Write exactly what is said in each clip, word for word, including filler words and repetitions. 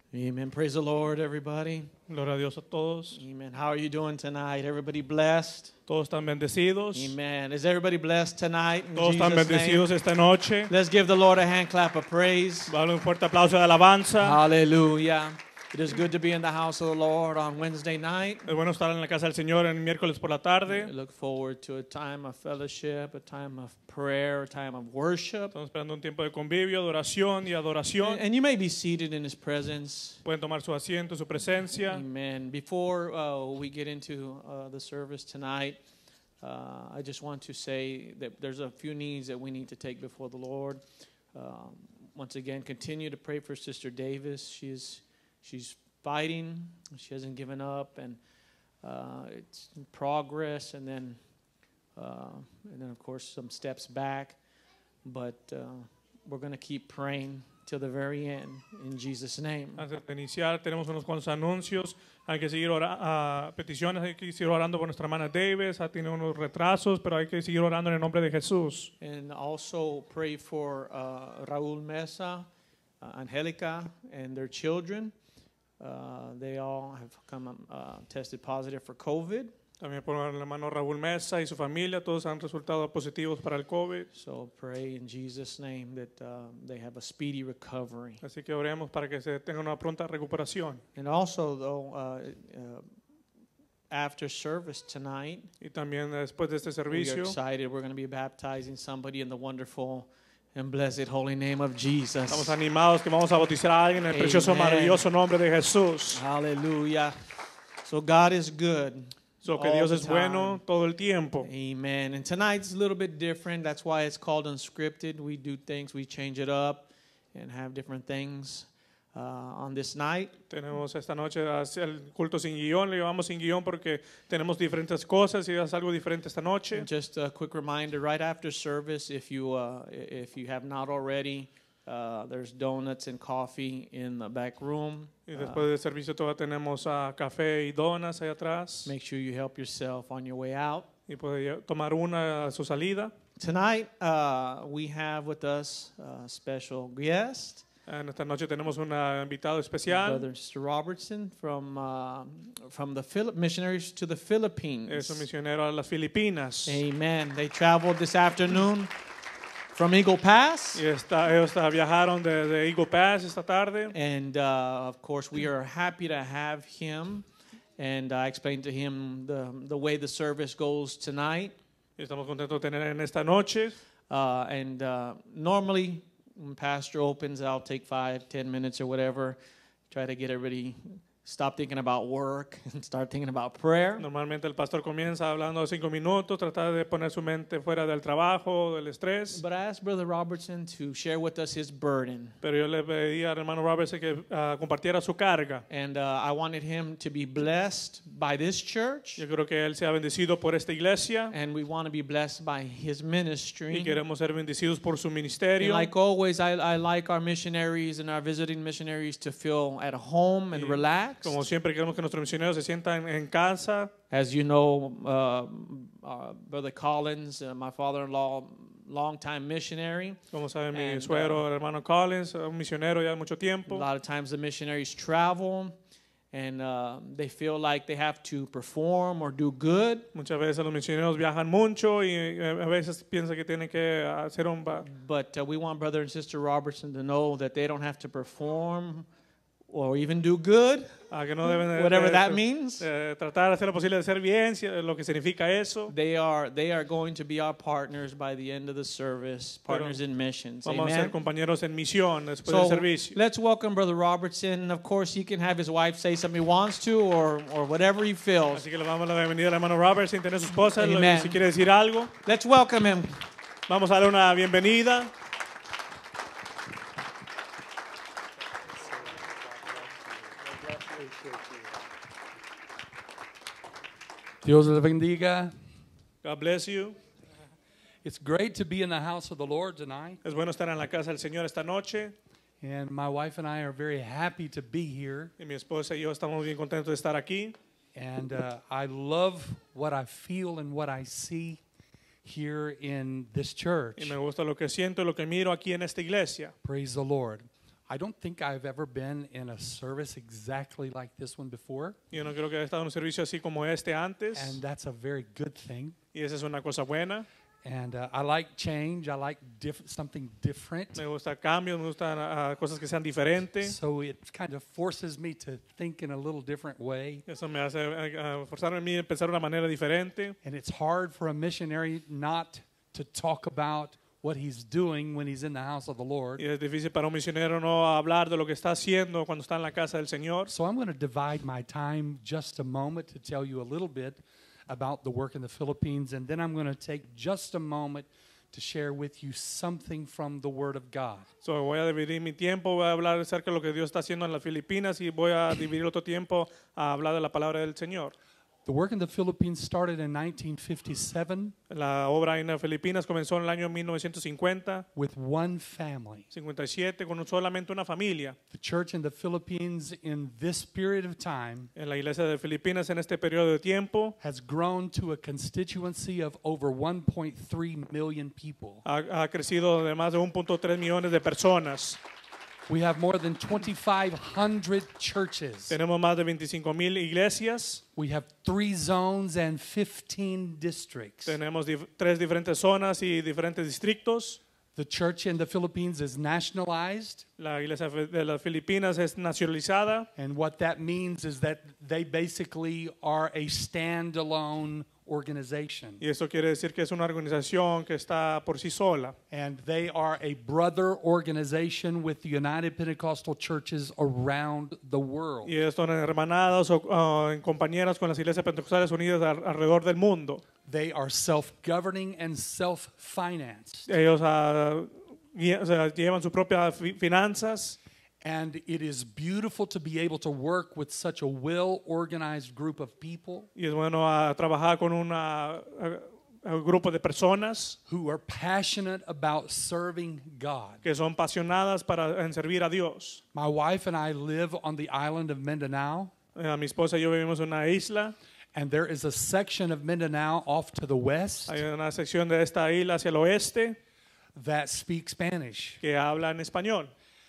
Amen. Praise the Lord, everybody. Gloria a Dios a todos. Amen. How are you doing tonight? Everybody blessed? Todos están bendecidos. Amen. Is everybody blessed tonight? In Todos están Jesus' bendecidos name? esta noche. Let's give the Lord a hand clap of praise. Dale un fuerte aplauso de alabanza. Hallelujah. It is good to be in the house of the Lord on Wednesday night. Es bueno estar en la casa del Señor el miércoles por la tarde. I look forward to a time of fellowship, a time of prayer, a time of worship. Estamos esperando un tiempo de convivio, de oración y adoración. And you may be seated in His presence. Pueden tomar su asiento, su presencia. Amen. Before uh, we get into uh, the service tonight, uh, I just want to say that there's a few needs that we need to take before the Lord. Um, once again, continue to pray for Sister Davis. She's she's fighting. She hasn't given up, and uh, it's in progress. And then, uh, and then of course, some steps back. But uh, we're going to keep praying till the very end, in Jesus' name. Antes de iniciar, tenemos unos cuantos anuncios. Hay que seguir orando, peticiones, hay que seguir orando por nuestra hermana Davis. Tiene unos retrasos, pero hay que seguir orando en el nombre de Jesús. And also pray for uh, Raúl Mesa, uh, Angelica, and their children. Uh, they all have come uh, tested positive for COVID. También por el hermano Raúl Mesa y su familia, todos han resultado positivos para el COVID. So pray in Jesus' name that uh, they have a speedy recovery. Así que oremos para que se tenga una pronta recuperación. And also, though, uh, uh, after service tonight, Y también después de este we are servicio, excited. We're going to be baptizing somebody in the wonderful and blessed holy name of Jesus. estamos animados que vamos a bautizar a alguien en el precioso, Amen. maravilloso nombre de Jesús. Hallelujah. So God is good. So que all Dios the es bueno time. todo el tiempo. Amen. And tonight's a little bit different. That's why it's called unscripted. We do things, we change it up and have different things uh, on this night. Tenemos esta noche el culto sin guión, le llevamos sin guión porque tenemos diferentes cosas y es algo diferente esta noche. And just a quick reminder, right after service, if you uh, if you have not already, uh, there's donuts and coffee in the back room. Y después del servicio todavía tenemos uh, café y donas ahí atrás. Make sure you help yourself on your way out. Y puede tomar una a su salida. Tonight, uh, we have with us a special guest. En esta noche tenemos un invitado especial. Brother and Sister Robertson from uh, from the Philip missionaries to the Philippines. Es un misionero a las Filipinas. Amen. They traveled this afternoon from Eagle Pass, Y está, ellos está- viajaron de, de Eagle Pass esta tarde. and uh, of course we are happy to have him. And I explained to him the the way the service goes tonight. Y estamos contentos de tener en esta noche. Uh, and uh, normally, when Pastor opens, I'll take five, ten minutes or whatever, try to get everybody stop thinking about work and start thinking about prayer. Normalmente el pastor comienza hablando de cinco minutos, tratar de poner su mente fuera del trabajo, del estrés. But I asked Brother Robertson to share with us his burden. Pero yo le pedí al hermano Robertson que uh, compartiera su carga. And uh, I wanted him to be blessed by this church. Yo creo que él sea bendecido por esta iglesia And we want to be blessed by his ministry. y queremos ser bendecidos por su And ministerio. like always, I, I like our missionaries and our visiting missionaries to feel at home and Y relax. Como siempre queremos que nuestros misioneros se sientan en casa. As you know, uh, uh, Brother Collins, uh, my father-in-law, longtime missionary. Como sabe mi And, suegro, el hermano Collins, un misionero ya de mucho A tiempo. lot of times the missionaries travel and uh, they feel like they have to perform or do good. Muchas veces los misioneros viajan mucho y eh, a veces piensan que tienen que hacer un... ba- But uh, we want Brother and Sister Robertson to know that they don't have to perform or even do good, a que no deben de, whatever de- that de- means. de tratar de hacer lo posible de hacer bien, si- lo que significa eso. They are they are going to be our partners by the end of the service, partners in missions. Vamos a ser Amen. compañeros en misión después So del servicio. let's welcome Brother Robertson. Of course, he can have his wife say something he wants to, or or whatever he feels. Así que le damos la bienvenida al hermano Robert sin tener su esposa, lo- Amen. si quiere decir algo. Let's welcome him. Vamos a darle una bienvenida. Dios les bendiga. God bless you. It's great to be in the house of the Lord tonight. Es bueno estar en la casa del Señor esta noche. And my wife and I are very happy to be here. Y mi esposa y yo estamos bien contentos de estar aquí. And uh, I love what I feel and what I see here in this church. Y me gusta lo que siento y lo que miro aquí en esta iglesia. Praise the Lord. I don't think I've ever been in a service exactly like this one before, Yo no creo que haya estado en un servicio así como este antes. and that's a very good thing. Y esa es una cosa buena. And uh, I like change. I like diff- something different. Me gusta cambios, me gustan ah, cosas que sean diferentes. So it kind of forces me to think in a little different way. Eso me hace uh, forzarme a mí a pensar de una manera diferente. And it's hard for a missionary not to talk about what he's doing when he's in the house of the Lord. Y es difícil para un misionero no hablar de lo que está haciendo cuando está en la casa del Señor. So I'm going to divide my time just a moment to tell you a little bit about the work in the Philippines, and then I'm going to take just a moment to share with you something from the Word of God. So, voy a dividir mi tiempo, voy a hablar acerca de lo que Dios está haciendo en las Filipinas y voy a dividir otro tiempo a hablar de la palabra del Señor. The work in the Philippines started in nineteen fifty-seven La obra en las Filipinas comenzó en el año mil novecientos cincuenta, with one family. cincuenta y siete, con solamente una familia. The church in the Philippines in this period of time En la iglesia de Filipinas en este periodo de tiempo has grown to a constituency of over one point three million people. ha, ha crecido de más de uno punto tres millones de personas. We have more than twenty-five hundred churches. Tenemos más de veinticinco mil iglesias. We have three zones and fifteen districts. Tenemos dif- tres diferentes zonas y diferentes distritos. The church in the Philippines is nationalized, La iglesia fe- de las Filipinas es nacionalizada. and what that means is that they basically are a standalone organization. Y eso quiere decir que es una organización que está por sí sola. And they are a brother organization with the United Pentecostal churches around the world. Y ellos son hermanados o uh, en compañeras con las iglesias pentecostales unidas al- alrededor del mundo. They are self-governing and self-financed. Ellos uh, guía- o sea, llevan sus propias fi- finanzas. And it is beautiful to be able to work with such a well-organized group of people Y es bueno uh, trabajar con una, uh, un grupo de personas who are passionate about serving God. que son apasionadas para en servir a Dios. My wife and I live on the island of Mindanao, Eh, mi esposa y yo vivimos en una isla. and there is a section of Mindanao off to the west Hay una sección de esta isla hacia el oeste that speaks Spanish. que habla en español.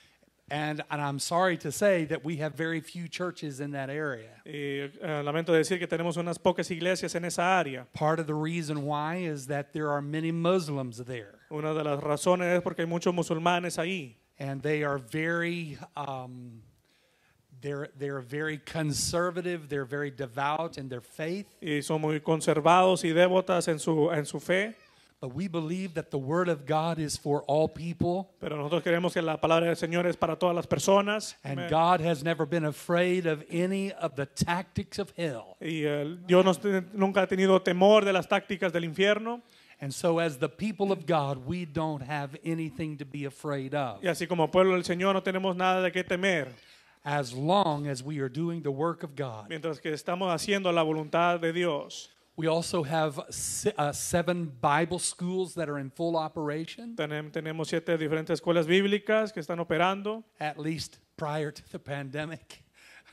And, and I'm sorry to say that we have very few churches in that area. Y eh, lamento decir que tenemos unas pocas iglesias en esa área. Part of the reason why is that there are many Muslims there, Una de las razones es porque hay muchos musulmanes ahí. and they are very um, they're they're very conservative. They're very devout in their faith. Y son muy conservados y devotas en su, en su fe. But we believe that the Word of God is for all people, Pero nosotros creemos que la palabra del Señor es para todas las personas. and Amén. God has never been afraid of any of the tactics of hell. Y eh, Dios no te- nunca ha tenido temor de las tácticas del infierno. And so, as the people of God, we don't have anything to be afraid of, Y así como pueblo del Señor no tenemos nada de qué temer. as long as we are doing the work of God. Mientras que estamos haciendo la voluntad de Dios. We also have se- uh, seven Bible schools that are in full operation, Tenem- Tenemos siete diferentes escuelas bíblicas que están operando, at least prior to the pandemic.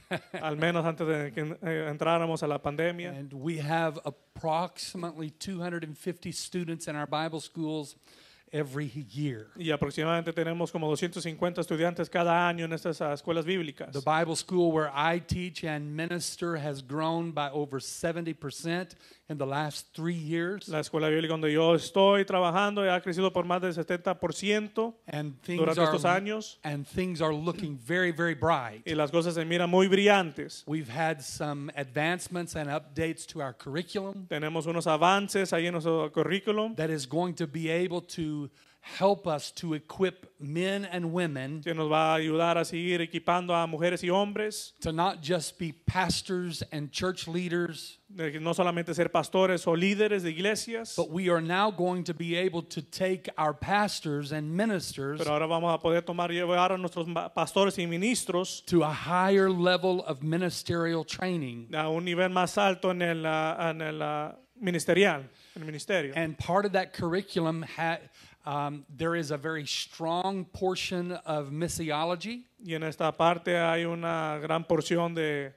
al menos antes de que eh, entráramos a la pandemia. And we have approximately two hundred fifty students in our Bible schools every year. Y aproximadamente tenemos como doscientos cincuenta estudiantes cada año en estas ah, escuelas bíblicas. The Bible school where I teach and minister has grown by over seventy percent in the last three years. La escuela bíblica donde yo estoy trabajando ha crecido por más del setenta por ciento And things durante estos are, años and things are looking very, very bright. y las cosas se miran muy brillantes. We've had some advancements and updates to our curriculum Tenemos unos avances ahí en nuestro currículum that is going to be able to help us to equip men and women que nos va a ayudar a seguir equipando a mujeres y hombres, to not just be pastors and church leaders, de que no solamente ser pastores o líderes de iglesias, but we are now going to be able to take our pastors and ministers pero ahora vamos a poder tomar y llevar a nuestros ma- pastores y ministros to a higher level of ministerial training. a un nivel más alto en el, ah, en el ah, ministerial, en el ministerio. And part of that curriculum, ha- um, there is a very strong portion of missiology. Y en esta parte hay una gran porción de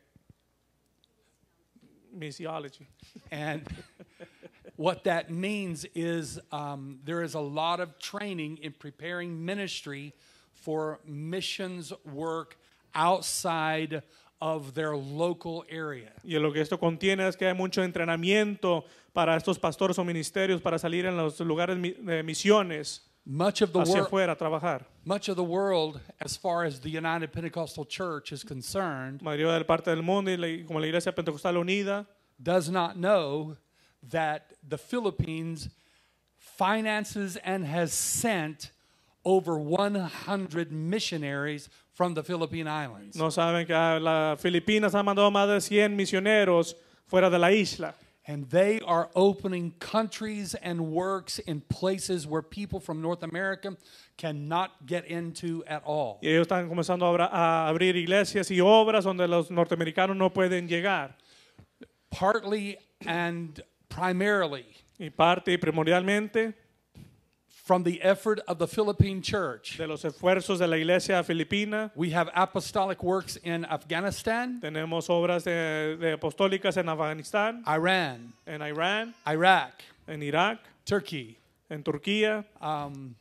missiology. And what that means is um, there is a lot of training in preparing ministry for missions work outside of their local area. Y lo que esto contiene es que hay mucho entrenamiento para estos pastores o ministerios para salir en los lugares mi- de misiones Much of the hacia world, afuera a trabajar. much of the world, as far as the United Pentecostal Church is concerned, La mayoría de parte del mundo y la- como la Iglesia Pentecostal Unida does not know that the Philippines finances and has sent over one hundred missionaries from the Philippine Islands. no saben que a las Filipinas han mandado más de cien misioneros fuera de la isla. And they are opening countries and works in places where people from North America cannot get into at all. Y ellos están comenzando a, abra- a abrir iglesias y obras donde los norteamericanos no pueden llegar. Partly and primarily Y parte y primordialmente from the effort of the Philippine church. de los esfuerzos de la iglesia filipina. We have apostolic works in Afghanistan, Tenemos obras de, de apostólicas en Afganistán, Iran, en Irán, Iraq, en Irak, Turkey, en Turquía, um,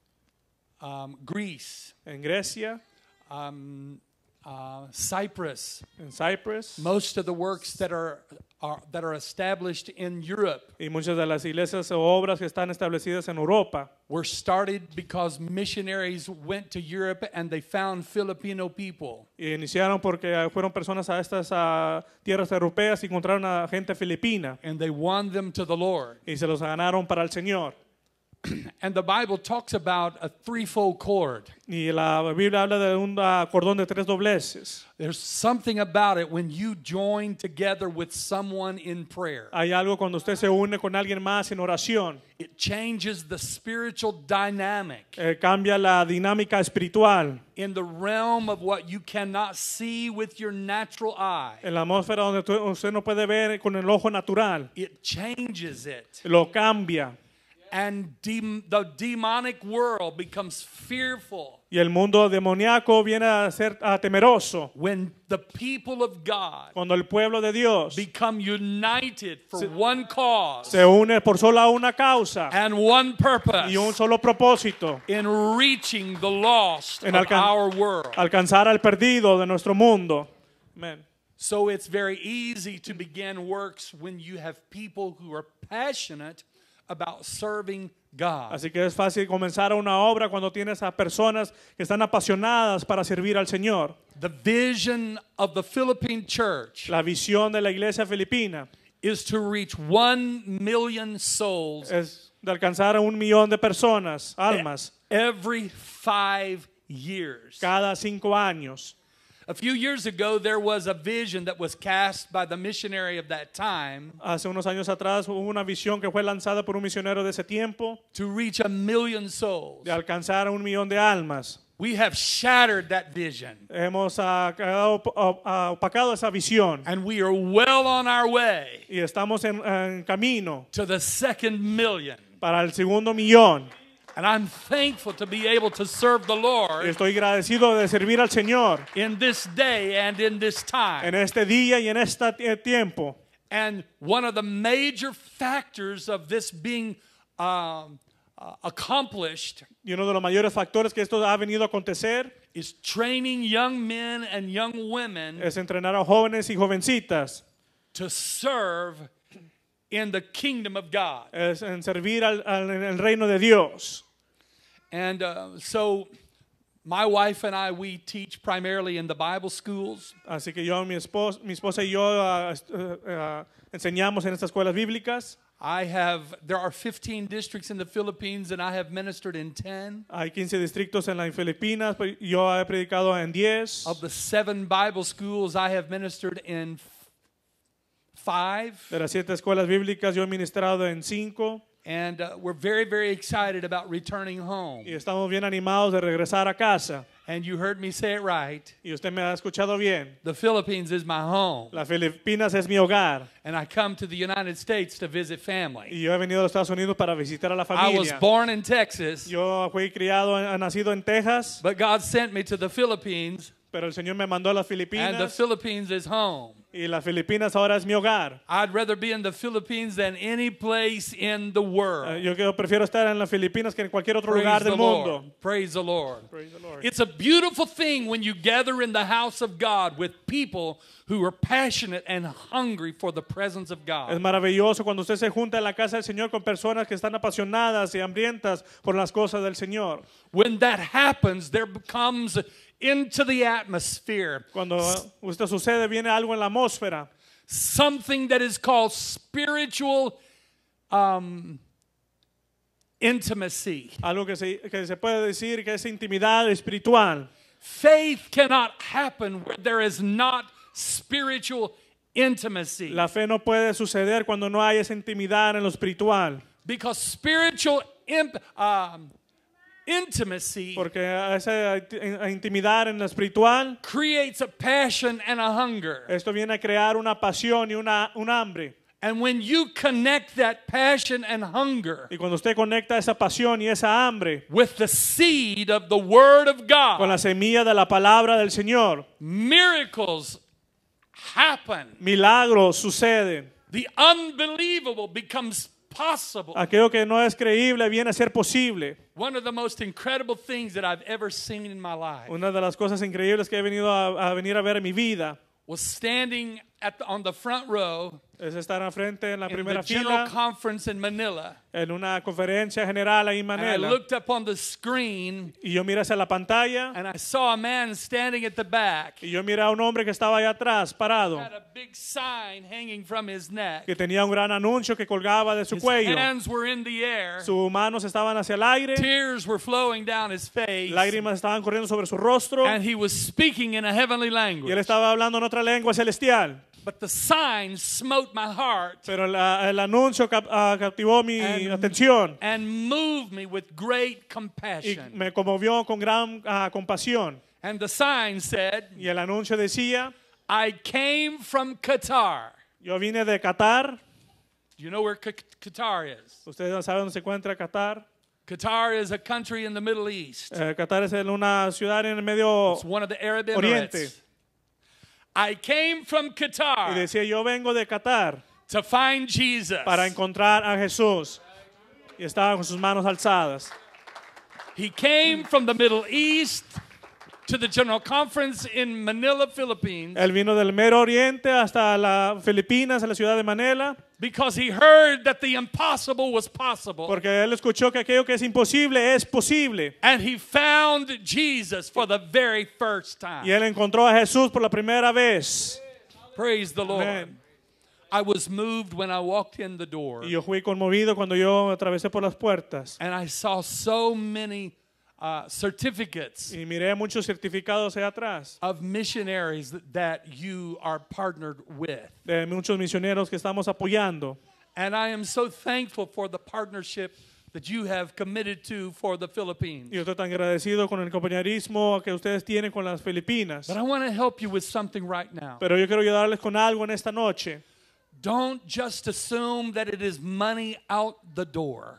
um, Greece, en Grecia, um, uh, Cyprus. en Cyprus. Most of the works that are, are that are established in Europe Y muchas de las iglesias o obras que están establecidas en Europa were started because missionaries went to Europe and they found Filipino people. y iniciaron porque fueron personas a estas a tierras europeas y encontraron a gente filipina And they won them to the Lord. y se los ganaron para el Señor. And the Bible talks about a threefold cord. Y la Biblia habla de un ah, cordón de tres dobleces. There's something about it when you join together with someone in prayer. Hay algo cuando usted se une con alguien más en oración, It changes the spiritual dynamic eh, cambia la dinámica espiritual in the realm of what you cannot see with your natural eye. en la atmósfera donde tú- usted no puede ver con el ojo natural. It changes it. Lo cambia And dem- the demonic world becomes fearful y el mundo demoníaco viene a ser ah, temeroso when the people of God cuando el pueblo de Dios become united for one cause se une por sola una causa and one purpose y un solo propósito: in reaching the lost En of alcan- our world. alcanzar al perdido de nuestro mundo. Amén. So it's very easy to begin works when you have people who are passionate about serving God. Así que es fácil comenzar una obra cuando tienes a personas que están apasionadas para servir al Señor. The vision of the Philippine church La visión de la iglesia filipina is to reach one million souls es de alcanzar a un millón de personas, almas, every five years. cada cinco años. A few years ago, there was a vision that was cast by the missionary of that time Hace unos años atrás hubo una visión que fue lanzada por un misionero de ese tiempo to reach a million souls. de alcanzar a un millón de almas. We have shattered that vision, Hemos ah, quedado op- op- ah, opacado esa visión and we are well on our way y estamos en, en camino to the second million. para el segundo millón. And I'm thankful to be able to serve the Lord Estoy agradecido de servir al Señor in this day and in this time. en este día y en este tie- tiempo. And one of the major factors of this being um, uh, accomplished Y uno de los mayores factores que esto ha venido a acontecer is training young men and young women es entrenar a jóvenes y jovencitas, to serve in the kingdom of God. es en servir al, al- en el reino de Dios. And uh, so my wife and I, we teach primarily in the Bible schools. Así que yo, mi esposa, mi esposa y yo ah, est- eh, ah, enseñamos en estas escuelas bíblicas. I have, there are fifteen districts in the Philippines and I have ministered in ten. Hay quince distritos en las Filipinas, pero yo he predicado en diez. Of the seven Bible schools, I have ministered in f- five. De las siete escuelas bíblicas yo he ministrado en cinco. And uh, we're very, very excited about returning home. Y estamos bien animados de regresar a casa. And you heard me say it right. Y usted me ha escuchado bien. The Philippines is my home. Las Filipinas es mi hogar. And I come to the United States to visit family. Y yo he venido a los Estados Unidos para visitar a la I was familia. born in Texas, Yo fui criado, he nacido en Texas, but God sent me to the Philippines, pero el Señor me mandó a las and the Filipinas. Philippines is home. Y las Filipinas ahora es mi hogar. I'd rather be in the Philippines than any place in the world. Eh, yo que- prefiero estar en las Filipinas que en cualquier otro Praise lugar the del mundo. Lord. Praise the Lord. Praise the Lord. It's a beautiful thing when you gather in the house of God with people who are passionate and hungry for the presence of Es God. maravilloso cuando usted se junta en la casa del Señor con personas que están apasionadas y hambrientas por las cosas del Señor. When that happens, there becomes into the atmosphere Cuando usted sucede, viene algo en la atmósfera. something that is called spiritual um, intimacy. Algo que se, que se puede decir que es intimidad espiritual. Faith cannot happen where there is not spiritual intimacy. La fe no puede suceder cuando no hay esa intimidad en lo espiritual. Because spiritual imp, um, intimacy Porque esa intimidad en lo espiritual, creates a passion and a hunger. esto viene a crear una pasión y una, un hambre. And when you connect that passion and hunger Y cuando usted conecta esa pasión y esa hambre with the seed of the Word of con God, la semilla de la palabra del Señor, miracles happen. milagros suceden. The unbelievable becomes possible. Aquello que no es creíble viene a ser posible. One of the most incredible things that I've ever seen in my life Una de las cosas increíbles que he venido a, a venir a ver en mi vida was standing at the, on the front row es estar al frente en la in the primera General fila Conference in Manila. en una conferencia general ahí en And I Manila. looked up on the screen Y yo miré hacia la pantalla and I saw a man standing at the back. y yo miré a un hombre que estaba allá atrás, parado, Had a big sign hanging from his neck. que tenía un gran anuncio que colgaba de su His cuello. hands were in the air. Sus manos estaban hacia el aire, Tears were flowing down his face. lágrimas estaban corriendo sobre su rostro And he was speaking in a heavenly y él language. estaba hablando en otra lengua celestial. But the sign smote my heart Pero la- el anuncio cap- ah, captivó mi And- atención and moved me with great y compassion. me conmovió con gran ah, compasión. And the sign said, Y el anuncio decía, I came from Qatar. yo vine de Qatar. Do you know where Q- Qatar is? Ustedes saben dónde se encuentra Qatar. Qatar is a country in the Middle East. Eh, Qatar es en una ciudad en el Medio It's one of the Arab Oriente. Emirates. I came from Y Qatar decía, yo vengo de Qatar to find Jesus. para encontrar a Jesús. Y estaba con sus manos alzadas. He came from the Middle East to the General Conference in Manila, Philippines, Él vino del Medio Oriente hasta las Filipinas, a la ciudad de Manila, because he heard that the impossible was possible. porque él escuchó que aquello que es imposible es posible. And he found Jesus for the very first Y time. él encontró a Jesús por la primera vez. Praise the Lord. Amen. I was moved when I walked in the door. Y yo fui conmovido cuando yo atravesé por las puertas. And I saw so many uh, certificates Y miré muchos certificados allá atrás of missionaries that, that you are partnered with. de muchos misioneros que estamos apoyando. And I am so thankful for the partnership that you have committed to for the Philippines. Y yo estoy tan agradecido con el compañerismo que ustedes tienen con las Filipinas. But I want to help you with something right now. Pero yo quiero ayudarles con algo en esta noche. Don't just assume that it is money out the door.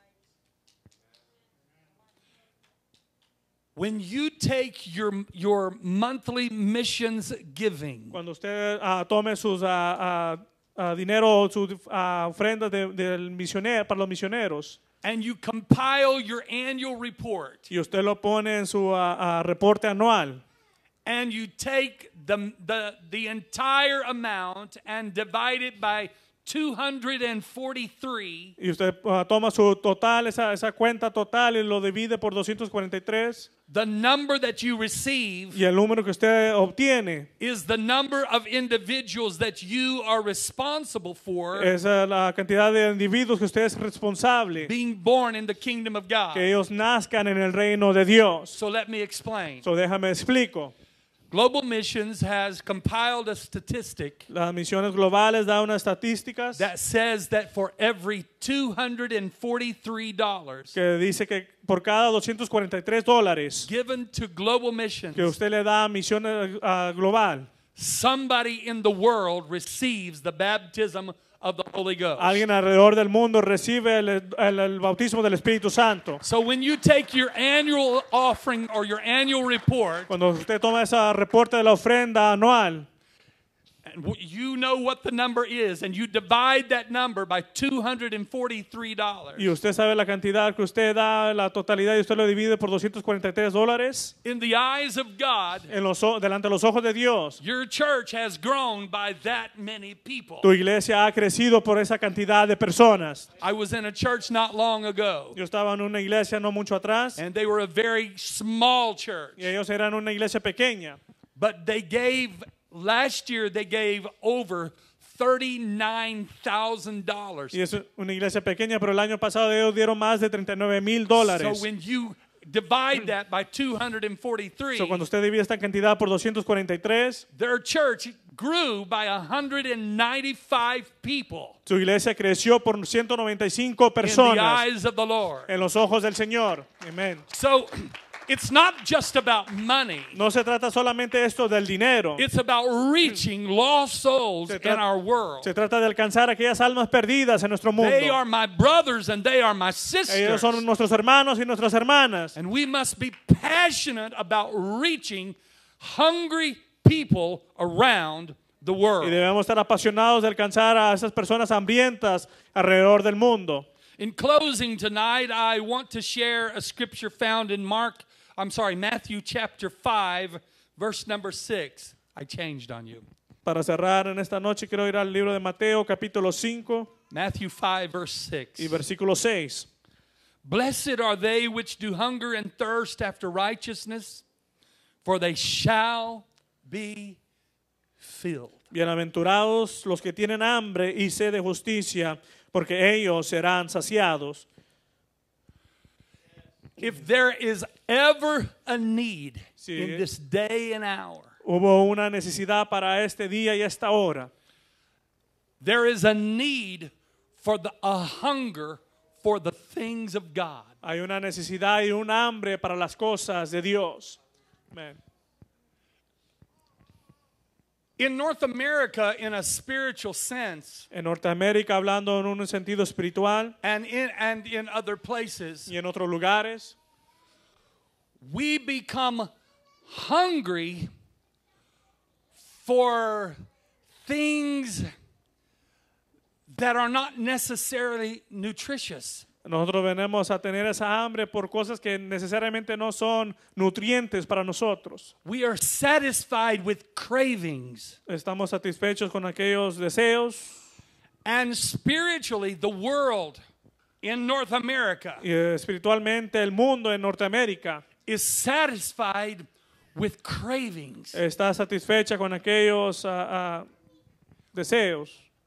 When you take your, your monthly missions giving Cuando usted ah, tome sus ah, ah, ah, dinero, sus ah, ofrendas de- del misionero, para los misioneros, and you compile your annual report y usted lo pone en su ah, ah, reporte anual, and you take the, the, the entire amount and divide it by two hundred forty-three, y usted ah, toma su total, esa, esa cuenta total y lo divide por doscientos cuarenta y tres, the number that you receive y el número que usted obtiene is the number of individuals that you are responsible for es ah, la cantidad de individuos que usted es responsable, being born in the kingdom of God. que ellos nazcan en el reino de Dios. So let me explain. So, déjame explico. Global Missions has compiled a statistic Las misiones globales dan unas estadísticas that says that for every two hundred forty-three dollars que dice que por cada doscientos cuarenta y tres dólares given to Global Missions, que usted le da a misión uh, global, somebody in the world receives the baptism of the Holy Ghost. alguien alrededor del mundo recibe el, el- el bautismo del Espíritu Santo. So when you take your annual offering or your annual report, Cuando usted toma ese reporte de la ofrenda anual, And w- you know what the number is, and you divide that number by two hundred forty-three dollars. Y usted sabe la cantidad que usted da, la totalidad, y usted lo divide por doscientos cuarenta y tres dólares. In the eyes of God, En los, o- delante de los ojos de Dios, your church has grown by that many people. tu iglesia ha crecido por esa cantidad de personas. I was in a church not long ago, Yo estaba en una iglesia no mucho atrás, and they were a very small church. y ellos eran una iglesia pequeña. But they gave, last year, they gave over thirty-nine thousand dollars. Y es una iglesia pequeña, pero el año pasado ellos dieron más de treinta y nueve mil dólares. So when you divide that by two hundred forty-three, So, cuando usted divide esta cantidad por doscientos cuarenta y tres, their church grew by one hundred ninety-five people su iglesia creció por ciento noventa y cinco in the personas eyes of the Lord. en los ojos del Señor. Amén. So it's not just about money. No se trata solamente esto del dinero. It's about reaching lost souls Se in tra- our world. Se trata de alcanzar aquellas almas perdidas en nuestro mundo. They are my brothers and they are my Ellos sisters. son nuestros hermanos y nuestras hermanas. And we must be passionate about reaching hungry people around the Y world. debemos estar apasionados de alcanzar a esas personas hambrientas alrededor del mundo. In closing tonight, I want to share a scripture found in Mark, I'm sorry, Matthew chapter five, verse number six. I changed on you. Para cerrar en esta noche quiero ir al libro de Mateo capítulo cinco Matthew five, verse six. y versículo seis. Blessed are they which do hunger and thirst after righteousness, for they shall be filled. Bienaventurados los que tienen hambre y sed de justicia, porque ellos serán saciados. If there is ever a need Sí. in this day and hour, Hubo una necesidad para este día y esta hora. there is a need for the, a hunger for the things of God. Hay una necesidad y un hambre para las cosas de Dios. Amén. In North America, in a spiritual sense, En Norteamérica, hablando en un sentido espiritual and in, and in other places, y en otros lugares, we become hungry for things that are not necessarily nutritious. nosotros venimos a tener esa hambre por cosas que necesariamente no son nutrientes para nosotros. We are satisfied with cravings. Estamos satisfechos con aquellos deseos. And spiritually, the world in North America Y eh, espiritualmente el mundo en Norteamérica is satisfied with cravings. está satisfecha con aquellos ah, ah, deseos,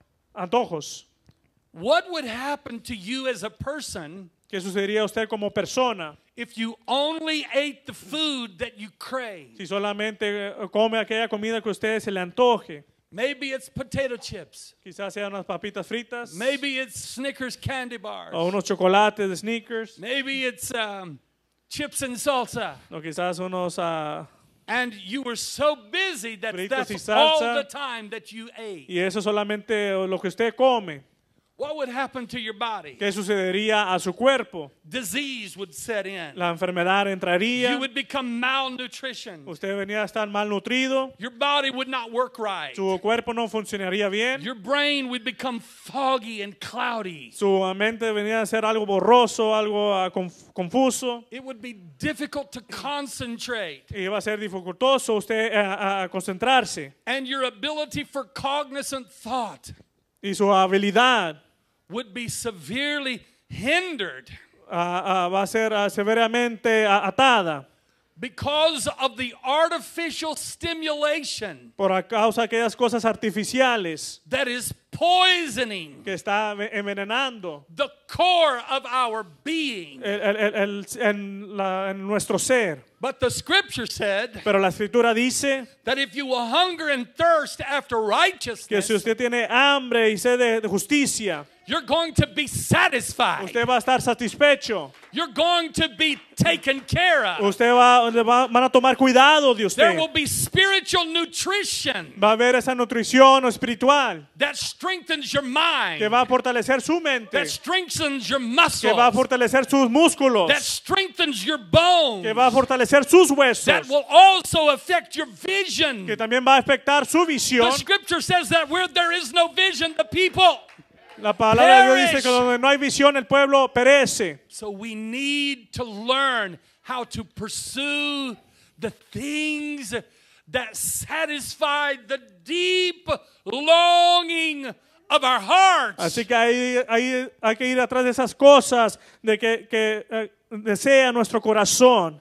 antojos. What would happen to you as a person ¿Qué sucedería a usted como persona if you only ate the food that you crave? si solamente eh, come aquella comida que a usted se le antoje? Maybe it's potato chips. Quizás sean unas papitas fritas Maybe it's Snickers candy bars. o unos chocolates de Snickers Maybe it's um, chips and salsa. o quizás unos ah, And you were so busy that Fritos y that's all salsa. the time that you ate. y eso solamente lo que usted come. What would happen to your body? ¿Qué sucedería a su cuerpo? Disease would set in. La enfermedad entraría, You would become malnutrition. usted venía a estar malnutrido, Your body would not work right. su cuerpo no funcionaría bien, Your brain would become foggy and cloudy. su mente venía a ser algo borroso, algo ah, conf- confuso, It would be difficult to concentrate. y iba a ser dificultoso usted ah, ah, concentrarse, And your ability for cognizant thought y su habilidad would be severely hindered ah, ah, va a ser ah, severamente ah, atada because of the artificial stimulation por a causa de aquellas cosas artificiales that is poisoning que está envenenando the core of our being. el- el- el- el- en, la- en nuestro ser. But the scripture said Pero la escritura dice that if you will hunger and thirst after que righteousness, si usted tiene hambre y sed de, de justicia, You're going to be satisfied. Usted va a estar satisfecho. You're going to be taken care of. Usted va, le va- van a tomar cuidado de There usted. will be spiritual nutrition Va a haber esa nutrición espiritual that strengthens your mind, que va a fortalecer su mente, that strengthens your que muscles, va a fortalecer sus músculos, that strengthens your bones, que va a fortalecer sus huesos, that will also affect your vision. que también va a afectar su The visión. scripture says that where there is no vision, the people. La palabra de Dios dice perish. que donde no hay visión el pueblo perece. So we need to learn how to pursue the things that satisfy the deep longing of our hearts. Así que ahí, ahí hay que ir atrás de esas cosas de que, que eh, desea nuestro corazón.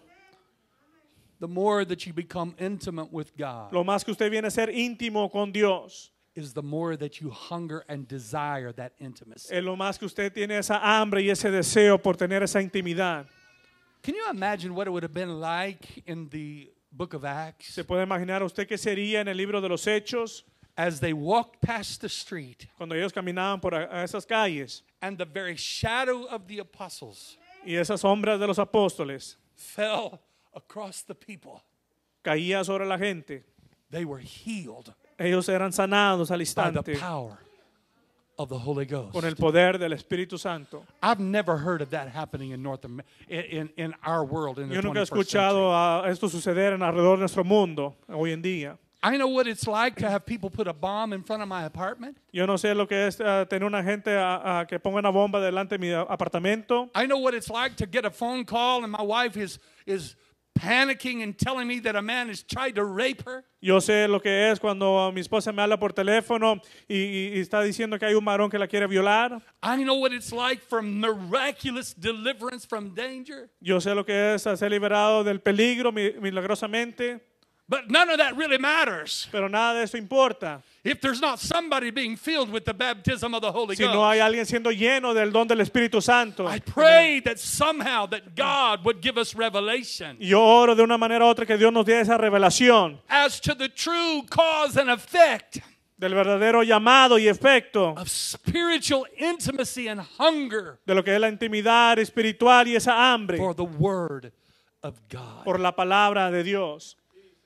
The more that you become intimate with God Lo más que usted viene a ser íntimo con Dios, is the more that you hunger and desire that intimacy. es lo más que usted tiene esa hambre y ese deseo por tener esa intimidad. Can you imagine what it would have been like in the book of Acts ¿Se puede imaginar usted qué sería en el libro de los Hechos as they walked past the street cuando ellos caminaban por a, a esas calles and the very shadow of the apostles y esas sombras de los apóstoles fell across the people? caían sobre la gente? They were healed Ellos eran sanados al by the instante power of the Holy Ghost. con el poder del Espíritu Santo. I've never heard of that happening in North America, in, in our world in the Yo nunca he twenty-first escuchado century. a esto suceder en alrededor de nuestro mundo hoy en día. I know what it's like to have people put a bomb in front of my apartment. Yo no sé lo que es uh, tener una gente a, a que ponga una bomba delante de mi apartamento. I know what it's like to get a phone call and my wife is is panicking and telling me that a man has tried to rape her. Yo sé lo que es cuando mi esposa me habla por teléfono y, y- y está diciendo que hay un varón que la quiere violar. I know what it's like for miraculous deliverance from danger. Yo sé lo que es ser liberado del peligro mi- milagrosamente. But none of that really matters Pero nada de eso importa if there's not somebody being filled with the baptism of the Holy si Ghost. no hay alguien siendo lleno del don del Espíritu Santo. I pray that somehow that God would give us revelation Y yo oro de una manera u otra que Dios nos dé esa revelación as to the true cause and effect del verdadero llamado y efecto of spiritual intimacy and hunger de lo que es la intimidad espiritual y esa hambre for the Word of God. por la palabra de Dios.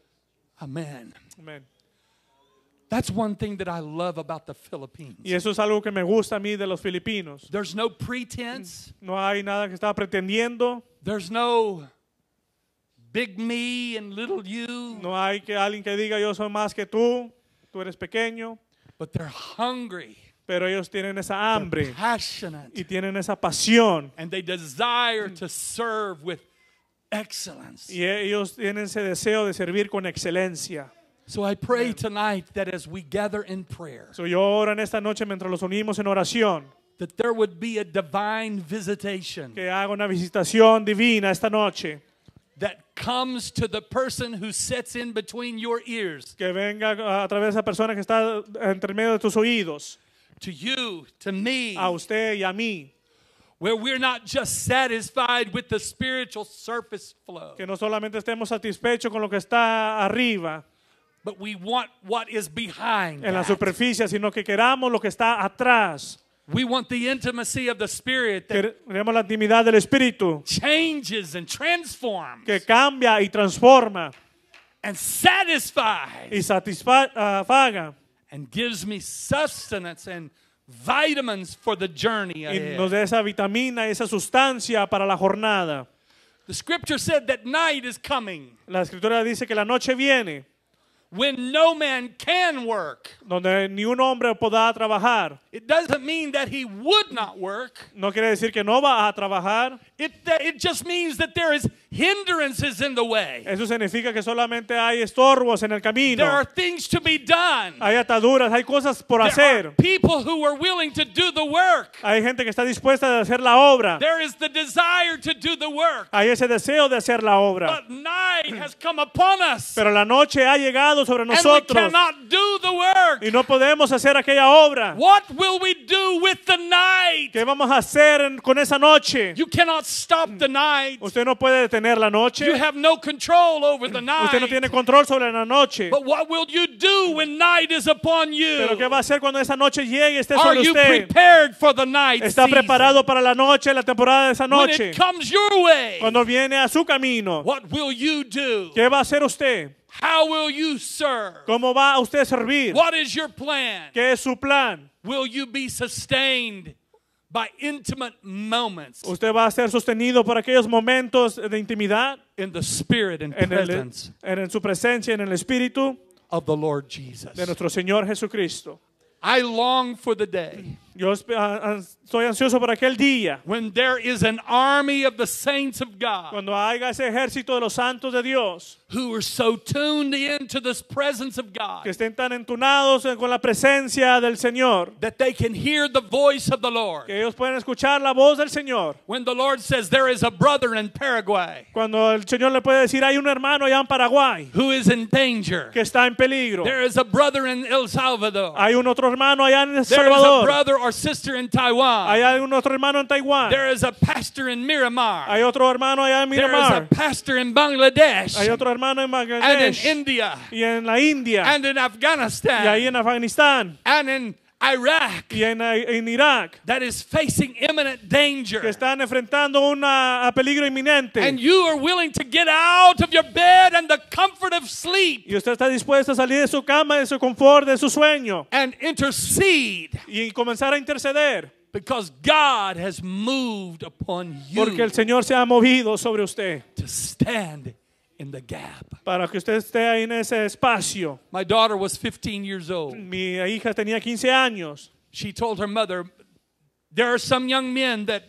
Amen. Amén. That's one thing that I love about the Philippines. Y eso es algo que me gusta a mí de los filipinos. There's no pretense. No hay nada que está pretendiendo. There's no big me and little you. No hay que alguien que diga yo soy más que tú. Tú eres pequeño. But they're hungry, Pero ellos tienen esa hambre passionate, y tienen esa pasión. and they desire to serve with excellence. Y ellos tienen ese deseo de servir con excelencia. So I pray tonight that as we gather in prayer, So, yo oro en esta noche mientras los unimos en oración. that there would be a divine visitation Que haga una visitación divina esta noche. that comes to the person who sits in between your ears, Que venga a través de esa persona que está entre medio de tus oídos. to you, to me, A usted y a mí. where we're not just satisfied with the spiritual surface flow, Que no solamente estemos satisfechos con lo que está arriba, but we want what is behind en la that. superficie, sino que queramos lo que está atrás. We want the intimacy of the Spirit that Queremos la intimidad del Espíritu changes and transforms que cambia y transforma and satisfies y satisfaga and gives me sustenance and vitamins for the journey y ahead. nos dé esa vitamina y esa sustancia para la jornada. The scripture said that night is coming La Escritura dice que la noche viene when no man can work. donde ni un hombre podrá trabajar. It doesn't mean that he would not work. No quiere decir que no va a trabajar. It, it just means that there is hindrances in the way. Eso significa que solamente hay estorbos en el camino. There are things to be done. Hay ataduras, hay cosas por There are hacer. people who are willing to do the work. Hay gente que está dispuesta a hacer la obra. There is the desire to do the work. Hay ese deseo de hacer la obra. But night has come upon us. Pero la noche ha llegado sobre And we nosotros cannot do the work. y no podemos hacer aquella obra. What will we do with the night? ¿Qué vamos a hacer en- con esa noche? You cannot stop the night. Usted no puede detener detener la noche. You have no control over the night. Usted no tiene control sobre la noche. But what will you do when night is upon you? Pero ¿qué va a hacer cuando esa noche llegue y esté Are sobre you usted? prepared for the night ¿Está season? preparado para la noche, la temporada de esa When noche? it comes your way, Cuando viene a su camino, what will you do? ¿qué va a hacer usted? How will you serve? ¿Cómo va a usted servir? What is your plan? ¿Qué es su plan? Will you be sustained by intimate moments ¿Usted va a ser sostenido por aquellos momentos de intimidad in the spirit and en, el- presence en su presencia, en el Espíritu of the Lord Jesus? de nuestro Señor Jesucristo? I long for the day Yo esp- ah, ah, estoy ansioso por aquel día when there is an army of the saints of God cuando haya ese ejército de los santos de Dios who are so tuned into this presence of God que estén tan entunados eh, con la presencia del Señor that they can hear the voice of the Lord. que ellos pueden escuchar la voz del Señor. When the Lord says there is a brother in Paraguay Cuando el Señor le puede decir, hay un hermano allá en Paraguay who is in danger. que está en peligro. There is a brother in El Salvador. Hay un otro hermano allá en El There is a Salvador. brother or sister in Taiwan. Hay un otro hermano en Taiwán. There is a pastor in Miramar. Hay otro hermano allá en There is a Miramar. pastor in Bangladesh Hay otro hermano en and in Bangladesh. India Y en la India. and in Y ahí Afghanistan en Afganistán. and in Iraq Y en, en Irak. that is facing imminent Que danger. están enfrentando un peligro inminente. And you are willing to get out of your bed and the comfort of sleep Y usted está dispuesto a salir de su cama, de su confort, de su sueño. and intercede Y comenzar a interceder. because God has moved upon you Porque el Señor se ha movido sobre usted. to stand in the gap. Para que usted esté ahí en ese espacio. My daughter was fifteen years old. Mi hija tenía quince años. She told her mother, there are some young men that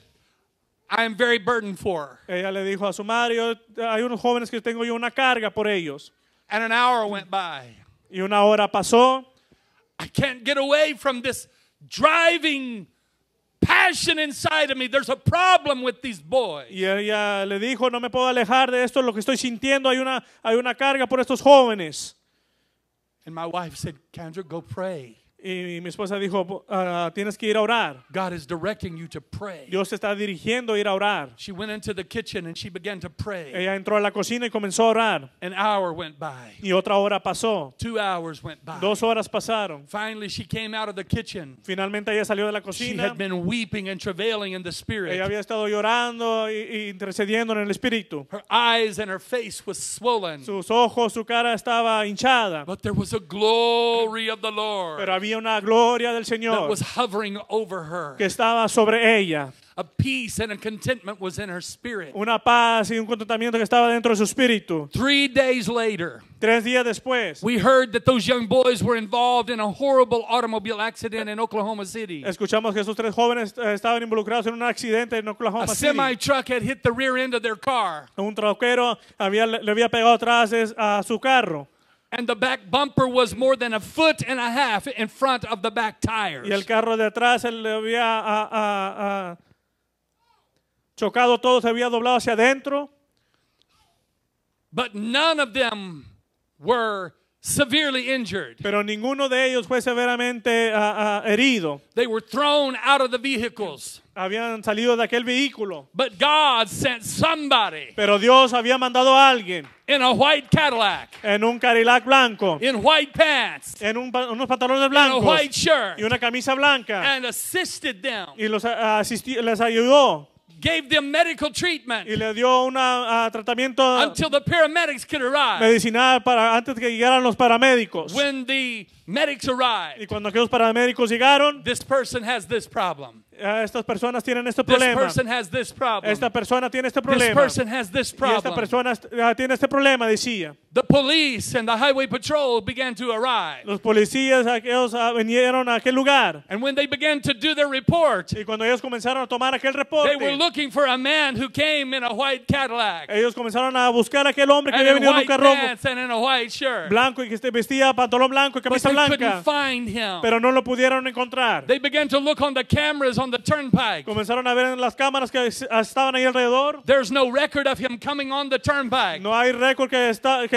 I am very burdened for. Ella le dijo a su madre, "Yo- hay unos jóvenes que tengo yo una carga por ellos." And an hour went by. Y una hora pasó. I can't get away from this driving passion inside of me. There's a problem with these boys. Y ella le dijo, no me puedo alejar de esto, lo que estoy sintiendo, hay una, hay una carga por estos jóvenes. And my wife said, Kendra, go pray. Y mi esposa dijo, "Ah, tienes que ir a orar. God is directing you to pray. Dios te está dirigiendo a ir a orar." She went into the kitchen and she began to pray. Ella entró a la cocina y comenzó a orar. An hour went by. Y otra hora pasó. Two hours went by. Dos horas pasaron. Finally, she came out of the kitchen. Finalmente ella salió de la She cocina. had been weeping and travailing in the Ella spirit. había estado llorando y, y intercediendo en el espíritu. Her eyes and her face was swollen. Sus ojos, su cara estaba hinchada. But there was a glory of the Lord Pero había una gloria del that Señor was hovering over her. que estaba sobre ella. A peace and a contentment was in her spirit. Una paz y un contentamiento que estaba dentro de su espíritu. Three days later, Tres días después, we heard that those young boys were involved in a horrible automobile accident in Oklahoma City. escuchamos que esos tres jóvenes eh, estaban involucrados en un accidente en Oklahoma A City. semi truck had hit the rear end of their car, Un troquero había, le había pegado atrás es- a su carro. and the back bumper was more than a foot and a half in front of the back tires. Y el carro de atrás él le había a- a- a- chocado todo, se había doblado hacia adentro. But none of them were severely injured. Pero ninguno de ellos fue severamente ah, ah, herido. They were thrown out of the vehicles. Habían salido de aquel vehículo. But God sent somebody Pero Dios había mandado a alguien in a white Cadillac, en un Cadillac blanco, in white pants, en un pa- unos pantalones in a blancos white shirt, y una camisa blanca. and assisted them, Y los ah, asisti- les ayudó gave them medical treatment y le dio un tratamiento until the paramedics could arrive. medicinal para antes de que llegaran los paramédicos. When the medics Y arrived, cuando aquellos paramédicos llegaron, this person has this problem. eh, estas personas tienen este This problema. person has this problem. Esta persona tiene este This problema. person has this Y esta problem. persona ah, tiene este problema, decía. The police and the highway patrol began to arrive. Los policías aquellos ah, vinieron a aquel lugar. And when they began to do their report, Y cuando ellos comenzaron a tomar aquel they reporte, were looking for a man who came in a white Cadillac ellos comenzaron a buscar a aquel hombre que and había in venido en un white carro pants and in a white shirt. blanco y que este- vestía pantalón blanco y But camisa they blanca. couldn't find him. Pero no lo pudieron encontrar. They began to look on the cameras on the turnpike. Comenzaron a ver en las cámaras que es- estaban ahí alrededor. There's no record of him coming on the turnpike. No hay récord que, está, que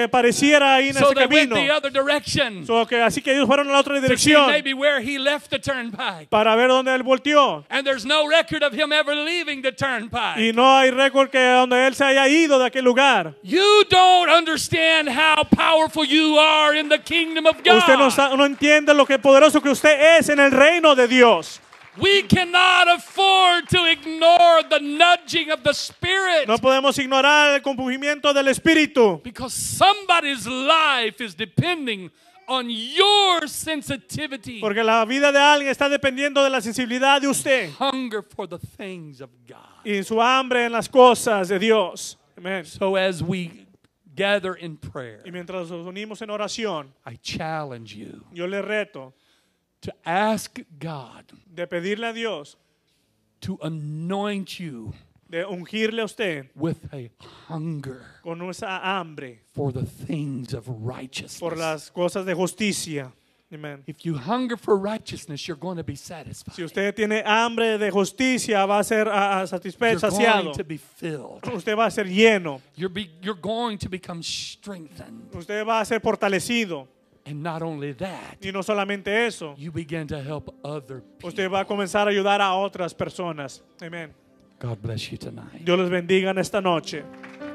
que pareciera ahí en So ese they went camino. the other direction So que, así que ellos fueron a la otra to see dirección maybe where he left the turnpike. para ver dónde él volteó. And there's no record of him ever leaving the turnpike. Y no hay récord que donde él se haya ido de aquel lugar. You don't understand how powerful you are in the kingdom of God. Usted no, sa- no entiende lo que poderoso que usted es en el reino de Dios. We cannot afford to ignore the nudging of the Spirit. No podemos ignorar el compugimiento del Espíritu. Because somebody's life is depending on your sensitivity. Porque la vida de alguien está dependiendo de la sensibilidad de usted Hunger for the things of God. y su hambre en las cosas de Dios. Amén. So as we gather in prayer, Y mientras nos unimos en oración, I challenge you yo le reto to ask God de pedirle a Dios, to anoint you de ungirle a usted with a hunger con esa hambre for the things of righteousness. por las cosas de justicia. Amén. If you hunger for righteousness, you're going to be satisfied. Si usted tiene hambre de justicia, va a ser uh, satisfecho, You're saciado. going to be filled. Usted va a ser lleno. You're, be, you're going to become strengthened. Usted va a ser fortalecido. And not only that, Y no solamente eso, you begin to help other people. usted va a comenzar a ayudar a otras personas. Amén. God bless you tonight. Dios les bendiga en esta noche.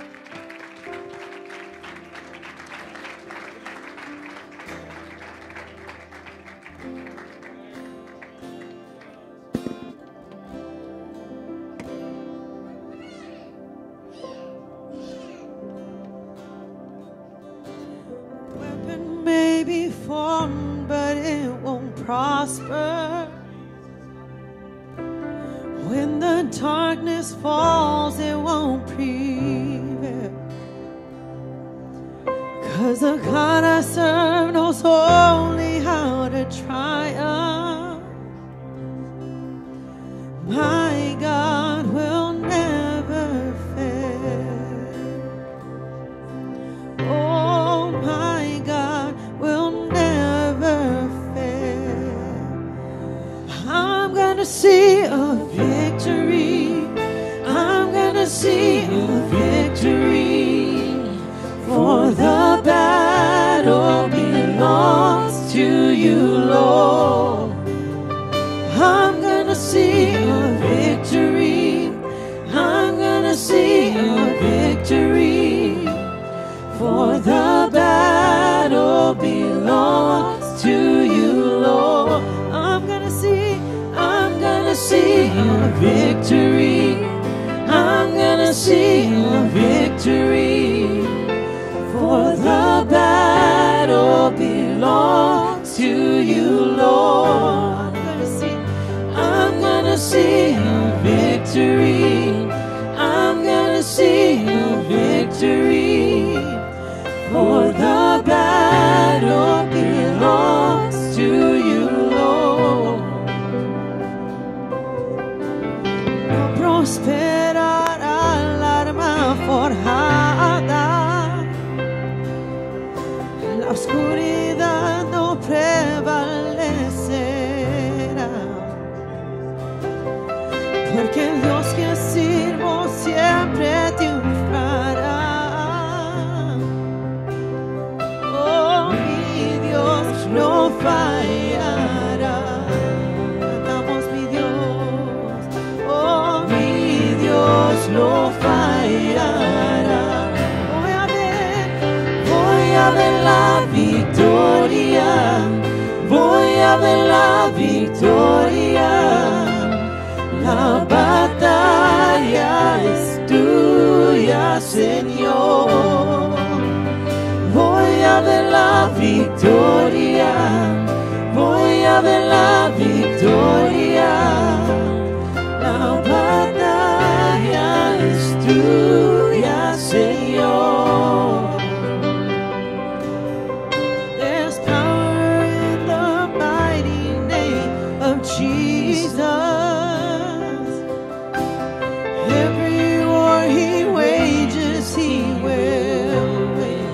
Weapon may be formed, but it won't prosper. When the darkness falls, it won't prevail. 'Cause the God I serve knows only how to triumph. My God will never fail. Oh, my God will never fail. I'm gonna see a victory. I'm gonna see a victory. For the battle belongs to you, Lord. I'm gonna see a victory. I'm gonna see a victory. For the battle belongs to you, Lord. I'm gonna see, I'm gonna see a victory. I'm gonna see a victory. For the battle belongs to you, Lord. I'm gonna see, I'm gonna see a victory. I'm gonna see a victory. For the battle belongs to you, Lord. No prosperará el arma forjada. La oscuridad no prevalecerá. Porque el Dios que sirvo siempre triunfará. Oh, mi Dios no fallará. Cantamos mi Dios. Oh, mi Dios no fallará. Voy a ver, voy a ver la victoria. Voy a ver la victoria. La batalla es tuya, Señor. Voy a ver la victoria. Voy a ver la victoria. La batalla es tuya, Señor. There's power in the mighty name of Jesus. Every war he wages, he will win.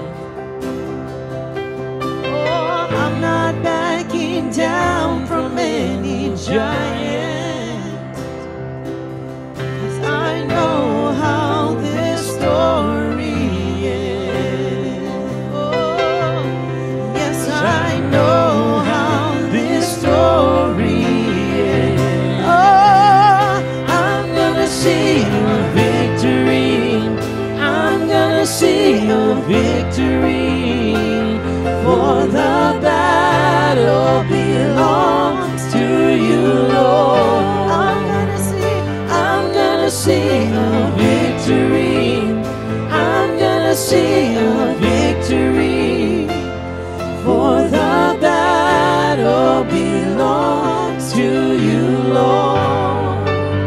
Oh, I'm not backing down from any giant. 'Cause I know how this story gonna see a victory, for the battle belongs to you, Lord. I'm gonna see, I'm gonna see a victory. I'm gonna see a victory, for the battle belongs to you, Lord.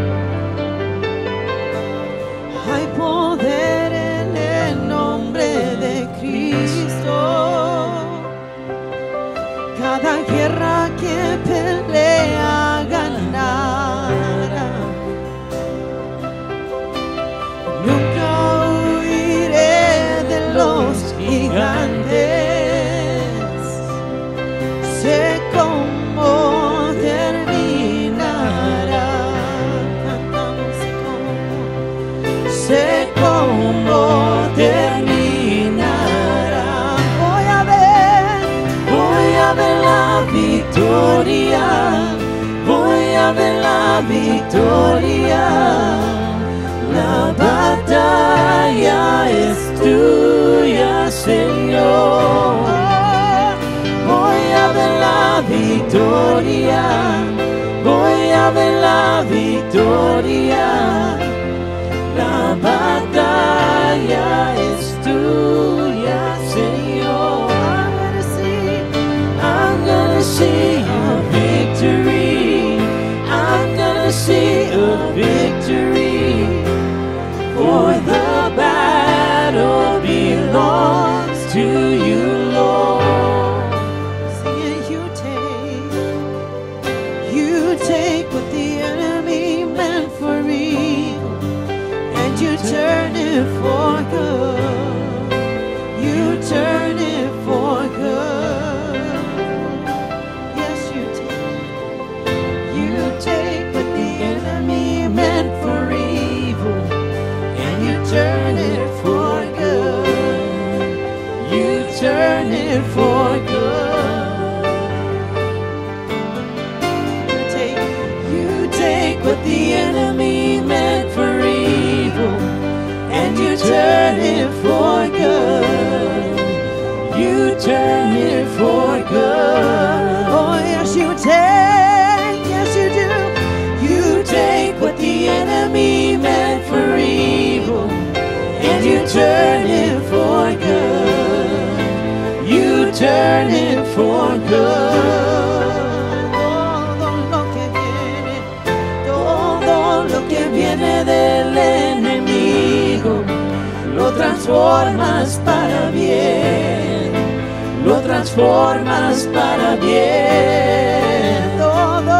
Hay poder en el nombre de Cristo. Cada guerra que pelea ganará. Nunca huiré de los gigantes. Sé cómo terminará. Cantamos cómo. Sé cómo terminará. Voy a ver, voy a ver la victoria. Voy a ver la victoria. La batalla es tuya, Señor. Voy a ver la victoria. Voy a ver la victoria. La batalla es tuya, Señor. I'm gonna see, I'm gonna see a victory. I'm gonna see a victory. For the battle belongs to you, Lord. Sing it, you take, you take what the enemy meant for evil, and you turn it for good. You turn it for good. Yes, you take, you take what the enemy meant for evil, and you turn it for good. You turn it for good. You take, you take what the enemy meant for evil, and you turn it for good. You turn it for good. Oh yes, you take, yes you do. You take what the enemy meant for evil, and you turn it for good. You turn it for good. Todo lo que viene, todo lo que viene del enemigo, lo transformas para bien, lo transformas para bien. Todo,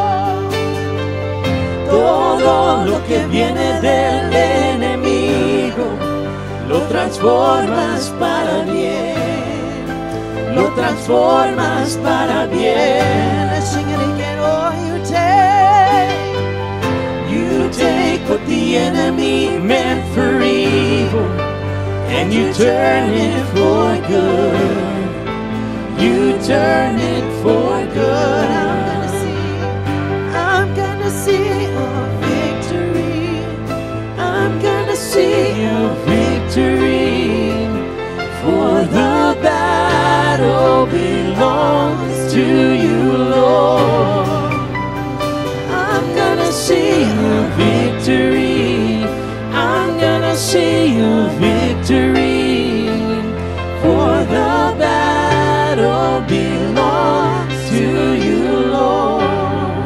todo lo que viene del enemigo, lo transformas para bien, lo transformas para bien. Let's sing it again. Oh, you take, you take what the enemy meant for evil, and you turn it for good. You turn it for good. I'm gonna see, I'm gonna see a victory. I'm gonna see a victory, for the battle belongs to you, Lord. I'm gonna see a victory. I'm gonna see a victory, for the battle belongs to you, Lord.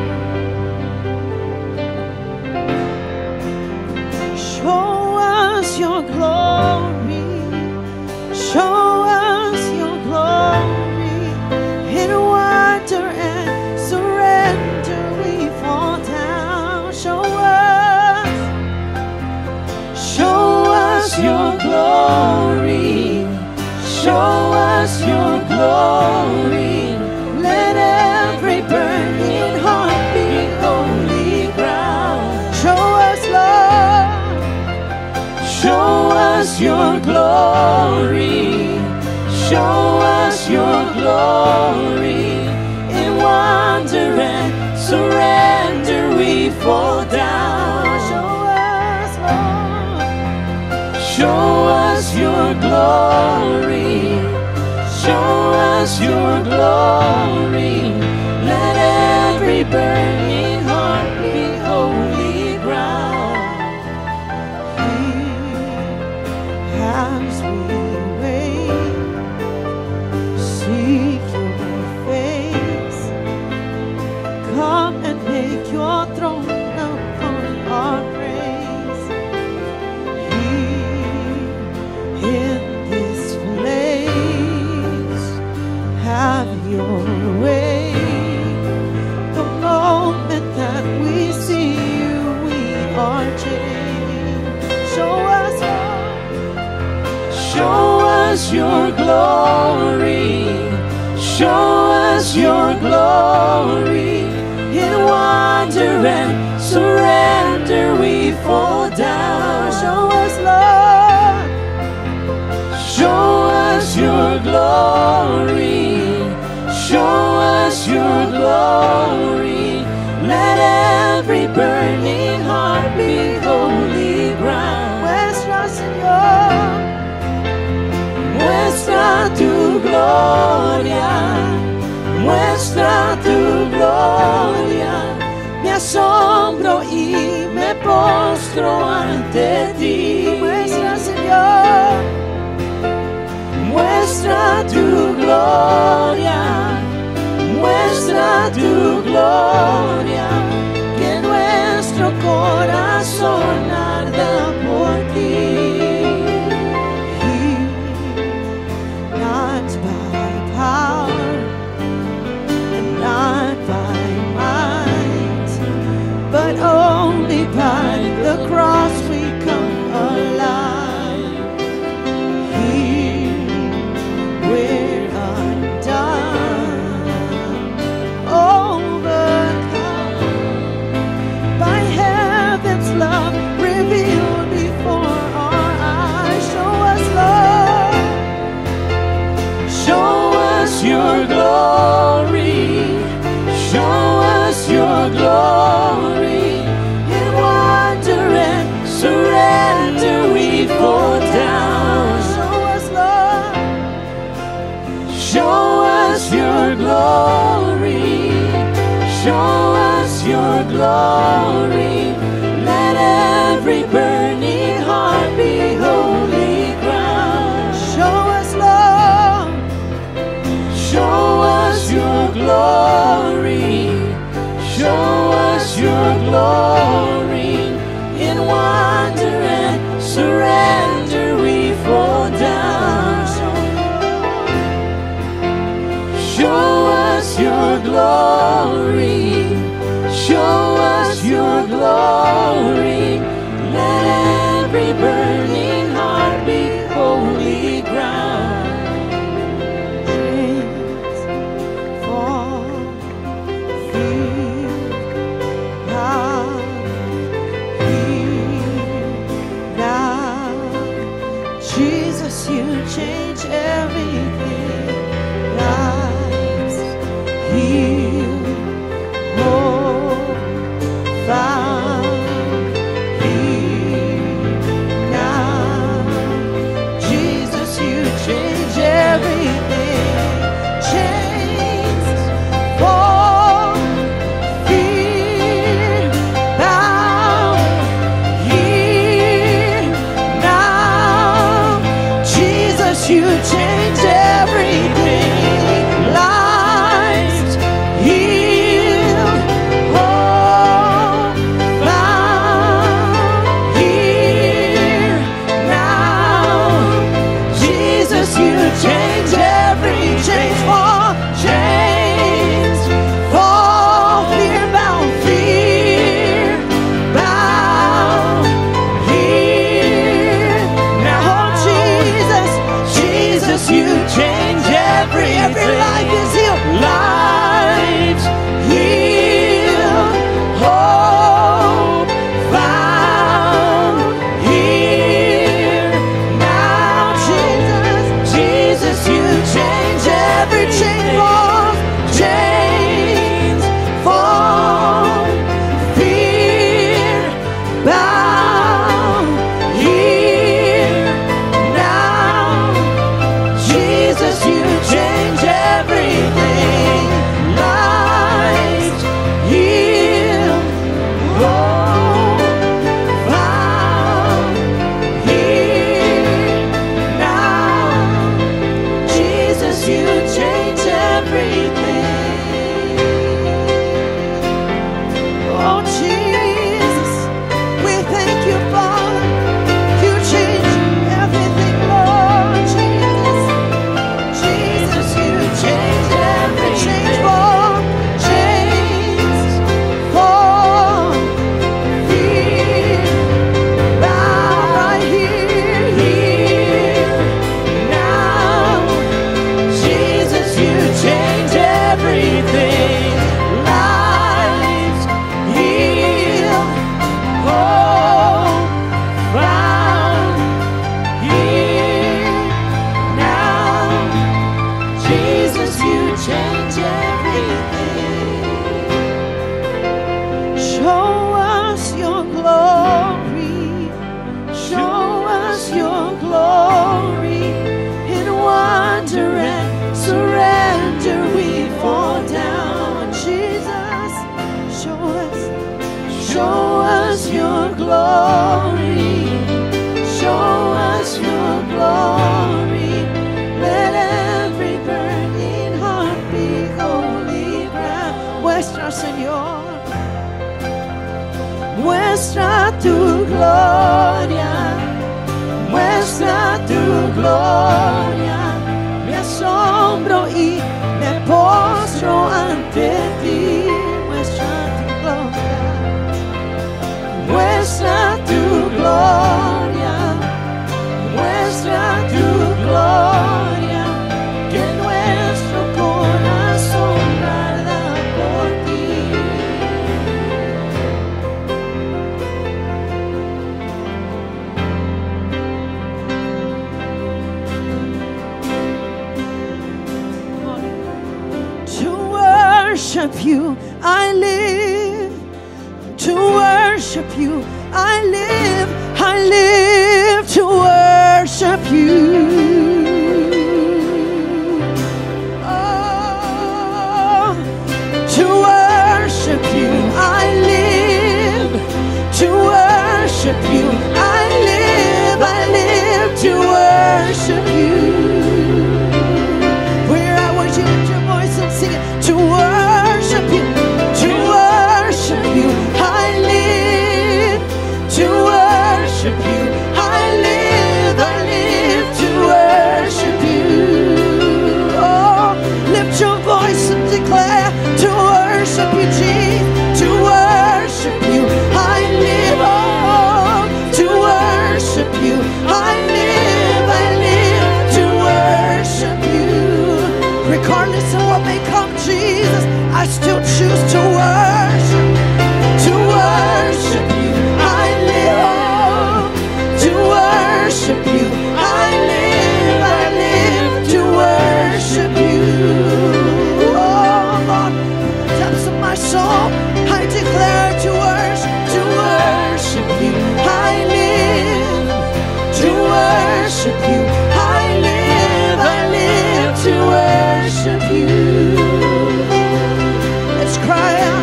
Show us your glory. Show us your glory. In wonder and surrender we fall down. Show us, show us your glory. Show us your glory. Let every burning heart be holy ground. Show us, Lord. Show us your glory. Show us your glory. In wonder and surrender we fall down. Show us, Lord. Show Show us your glory. Show us your glory. Let every burning heart be holy ground. Here as we wait, seek your face. Come and make your throne upon our praise. Here in this place, have your way. The moment that we see you, we are changed. Show us, show us your glory. Show us your glory. In wonder and surrender we fall down. Show us love. Show us your glory. Show us your glory. Let every burning heart be holy ground. Muestra, Señor, muestra tu gloria. Muestra tu gloria. Me asombro y me postro ante ti. Muestra, Señor, muestra tu gloria. Muestra tu gloria. Que nuestro corazón arda por ti. Not by power, not by might, but only by the cross we come alive. Here we're undone, overcome by heaven's love revealed before our eyes. Show us love. Show us your glory. Show us your glory. In wonder and surrender we fall down. Show us love. Show us your glory. Show us your glory. Let every burning heart be holy ground. Show us love. Show us your glory. Show us your glory. In wonder and surrender we fall down. Show us your glory. Show us your glory. Let every burning heart be holy ground. Chains fall, fear not here now. Jesus, you change everything. Lives healed, whole, found here now. Jesus, you change everything. Chains fall, fear bound here now. Jesus, you change everything. Lives healed, whole, found here now. Jesus, you change every chains fall, chains fall, fear bound, fear bound here now. Jesus, Jesus, ti, me postro ante ti. Muestra tu gloria, muestra tu gloria, que nuestro corazón arda por ti. To worship you, I live. To worship you, I live, I live to worship you. Oh, to worship you, I live, to worship you, I live, I live to worship you. Where I want you to lift your voice and sing it. To worship you, to worship you. To worship you, I live, I live to worship you. Oh, lift your voice and declare to worship you, Jesus. To worship you, I live, oh, to worship you, I live, I live to worship you. Regardless of what may come, Jesus, I still choose to worship, to worship you. Worship you, I live, I live to worship you. Oh Lord, depths of my soul, I declare to worship, to worship you, I live, to worship you, I live, I live to worship you. Let's cry out,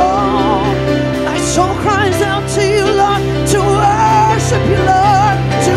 to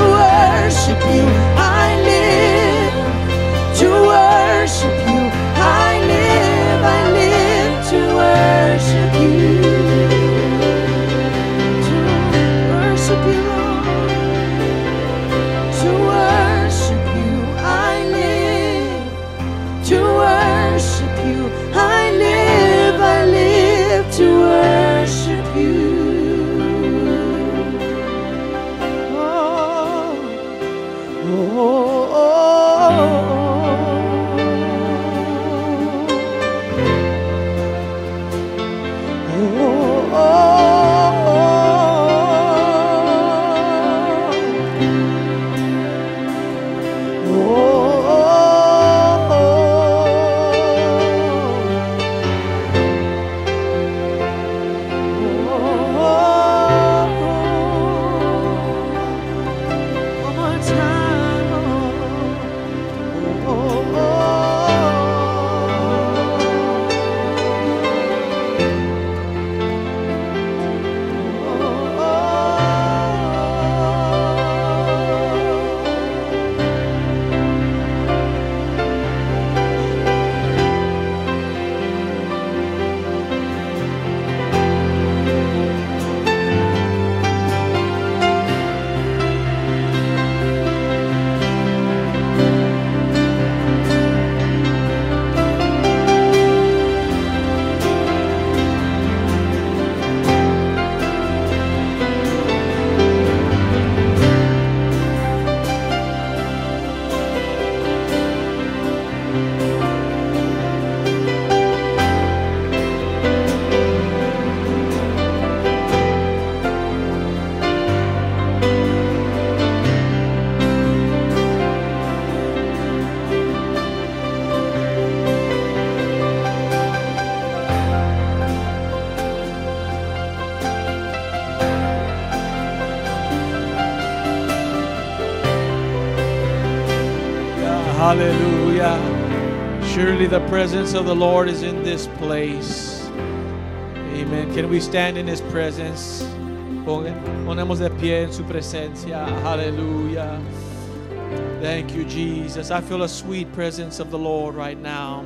Hallelujah. Surely the presence of the Lord is in this place. Amen. Can we stand in His presence? Ponemos de pie en su presencia. Hallelujah. Thank you, Jesus. I feel a sweet presence of the Lord right now.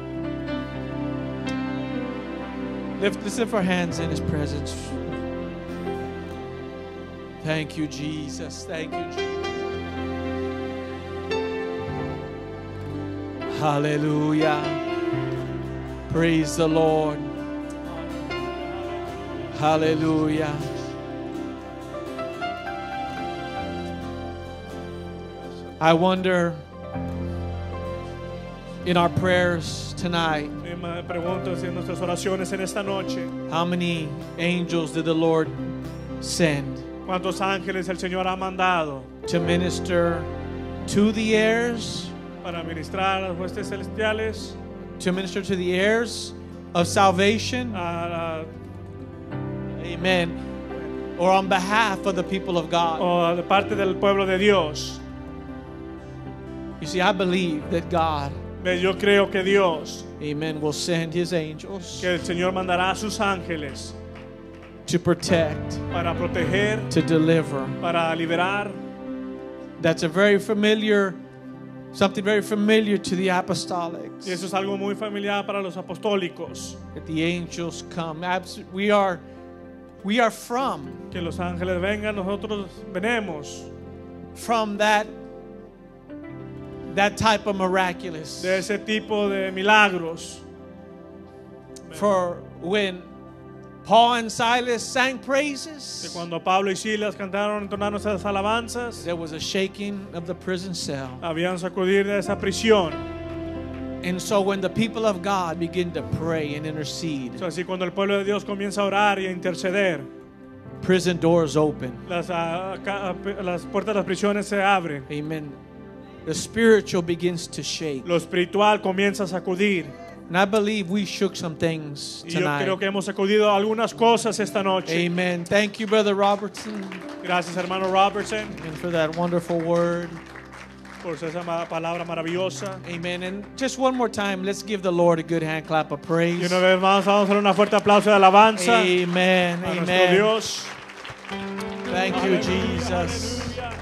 Lift, let's lift our hands in His presence. Thank you, Jesus. Thank you, Jesus. Hallelujah. Praise the Lord. Hallelujah. I wonder in our prayers tonight, Y me pregunto si en nuestras oraciones en esta noche, how many angels did the Lord send ¿cuántos ángeles el Señor ha mandado to minister to the heirs, para ministrar a las huestes celestiales, to minister to the heirs of salvation? a, Amen. Or on behalf of the people of a, God. o de parte del pueblo de Dios? You see, I believe that God, Ve, Yo creo que Dios, amen, will send His angels que el Señor mandará a sus ángeles to protect, para proteger, to deliver. para liberar. That's a very familiar, something very familiar to the apostolics. Y eso es algo muy familiar para los apostólicos, That the angels come. Abs- We are, we are from, que los ángeles vengan, nosotros venemos from that, that type of miraculous. de ese tipo de milagros. For when Paul and Silas sang Que praises, cuando Pablo y Silas cantaron, entonaron esas alabanzas, there was a shaking of the prison cell. habían sacudir de esa prisión. And so when the people of God begin to pray and intercede, O sea, así cuando el pueblo de Dios comienza a orar y a interceder, prison doors open. las, ah, ca- las puertas de las prisiones se abren. Amen. The spiritual begins to shake. Lo espiritual comienza a sacudir. And I believe we shook some things Y yo tonight. creo que hemos sacudido algunas cosas esta noche. Amen. Thank you, Brother Robertson, Gracias, hermano Robertson, and for that wonderful word. por esa ma- palabra maravillosa. Amen. And just one more time, let's give the Lord a good hand clap of Y praise. una vez más vamos a dar una fuerte aplauso de alabanza Amen. a nuestro Amen. Dios. Thank you, Aleluya, Jesus. aleluya.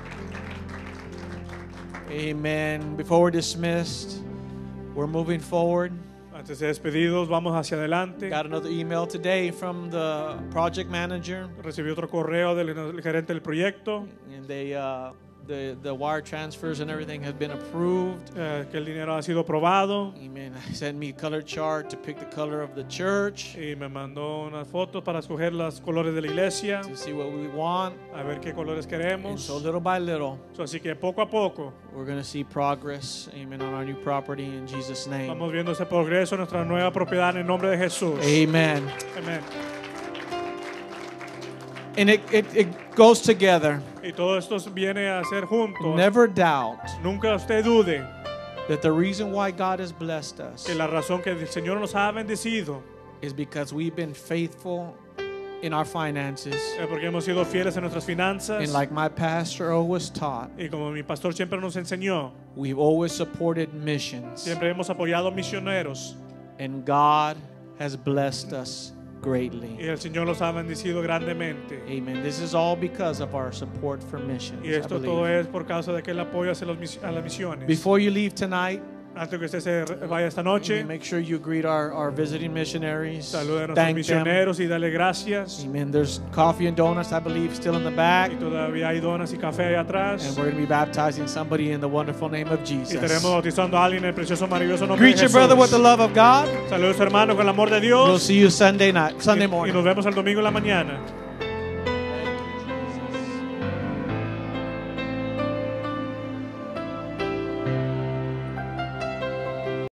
Amen. Before we're dismissed, we're moving forward. Antes de despedidos, vamos hacia adelante. Got another email today from the project manager, Recibí otro correo del del gerente del proyecto, and they uh, the the wire transfers and everything has been approved. eh, que el dinero ha sido aprobado. Amen. He sent me a color chart to pick the color of the church, Y me mandó unas fotos para escoger los colores de la iglesia, to see what we want. a ver qué colores And queremos. so little by little, So, así que poco a poco we're going to see progress. Amen. On our new property in Jesus' name. vamos viendo ese progreso en nuestra nueva propiedad en el nombre de Jesús. Amen. Amén. And it, it, it goes together. Y todo esto viene a ser juntos. Never doubt Nunca usted dude that the reason why God has blessed us que la razón que el Señor nos ha bendecido is because we've been faithful in our finances. es porque hemos sido fieles en nuestras finanzas. And like my pastor always taught, Y como mi pastor siempre nos enseñó, we've always supported missions. siempre hemos apoyado misioneros. And God has blessed us greatly. Y el Señor los ha bendecido grandemente. Amen. This is all because of our support for missions. Y I esto todo believe. es por causa de que el apoyo hacia los mis- a las misiones. Before you leave tonight, Antes que usted se re- vaya esta noche, make sure you greet our, our visiting missionaries. salude a nuestros Thank them. misioneros y dale gracias. Amen. There's coffee and donuts, I believe, still in the back. Y todavía hay donas y café ahí atrás. And we're going to be baptizing somebody in the wonderful name of Y Jesus. estaremos bautizando a alguien en el precioso, maravilloso nombre Greet de your Jesús. brother with the love of God. Saludos, hermano, con el amor de We'll Dios. see you Sunday night, Sunday Y, y morning. nos vemos el domingo en la mañana.